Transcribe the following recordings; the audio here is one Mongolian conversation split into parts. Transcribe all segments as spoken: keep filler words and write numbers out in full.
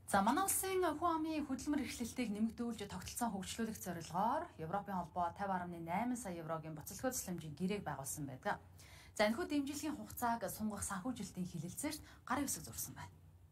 За манай улсын хүн амын хөдөлмөр эрхлэлтийг нэмэгдүүлж тогтолцоо хөгжлүүлэх зорилгоор Европын холбоо пятьдесят найман найман еврогийн боцолгой тусламжийн гэрээг байгуулсан байдаг. За энэхүү дэмжлэгийн хугацааг сунгах санхүүжилтийн хилэлцээрт гар хэвсэг зурсан байна.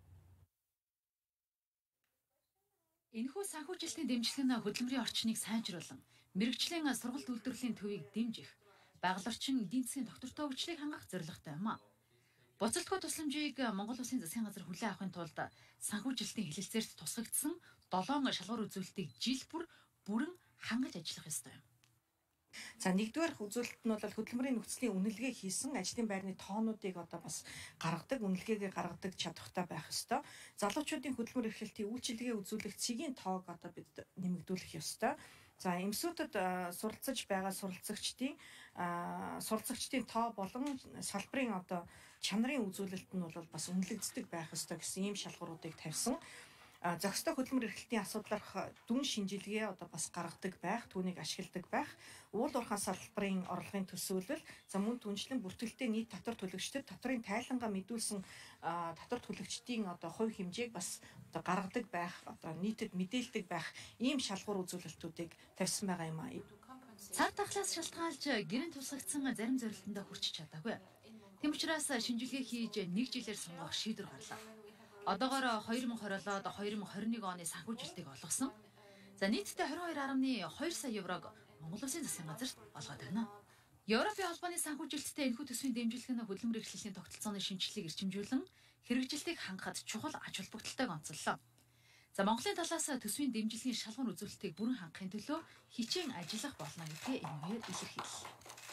Энэхүү санхүүжилтийн дэмжлэг нь хөдөлмөрийн орчныг сайжруулан, мэрэгжлийн сургалт үйлдвэрлэлийн төвийг дэмжих, байгаль орчин эдийн засгийн доктортой хөгжлийг хангах зорилготой юм а. Боцолтгой тусламжийг Монгол Улсын засгийн газар хүлээн авахын тулд санхүүжилтийн хилэлцээрт тусгагдсан долоон шалгуур үзүүлэлтийг жил бүр бүрэн хангаж ажиллах ёстой юм. За нэгдүгээр үзүүлэлт нь бол хөдөлмөрийн нөхцөлийн үнэлгээ хийсэн ажлын байрны тоонуудыг одоо бас гаргадаг, үнэлгээгээ гаргадаг чадвартай байх ёстой. Залуучуудын хөдөлмөр эрхлэлтийн үйлчилгээ үзүүлэх цэгийн тоог одоо бид нэмэгдүүлэх ёстой. За эмсүүдэд суралцаж байгаа суралцагчдын суралцагчдын тоо болон салбарын одоо чанарын үзүүлэлт нь бол бас үнэлэгддэг байх ёстой гэсэн ийм шалгууруудыг тавьсан. Зохистой хөдөлмөр эрхлэлтийн асуудлаарх дүн шинжилгээ одоо бас гаргадаг байх, түүнийг ашигладаг байх, уул уурхай салбарын орлогын төсөөлөл, за мөн түншлэн бүртгэлтэй нийт татвар төлөгчдөд татврын тайлангаа мэдүүлсэн татвар төлөгчдийн одоо хувь хэмжээг бас одоо гаргадаг байх, одоо нийтэд мэдээлдэг байх ийм шалгуур үзүүлэлтүүдийг тавьсан байгаа юм аа. Цаг тахлаас шалтгаалж гэрийн тусгагдсан зарим зорилтонд хүрч чадаагүй. Тэм учраас шинжилгээ хийж нэг жилээр сунгах шийдвэр гарлаа. Одоогоор хоёр мянга двадцать хоёр мянга двадцать нэг оны санхүүжилтийг олгосон. За нийтдээ двадцать two point two сая еврог Монгол Улсын засгийн газарт олгоод байна. Европын холбооны санхүүжилттэй энэхүү төсвийн дэмжлэг нь хөдөлмөр эрхлэлийн тогтолцооны шинжилгээг эрчимжүүлэн хэрэгжилтийг хангахад чухал ач холбогдолтойг онцоллоо. За Монголын талаас төсвийн дэмжлэгийн шалгуур үзүүлэлтийг бүрэн хангахын төлөө хичээн ажиллах болно гэдгээ энэгээр илэрхийллээ.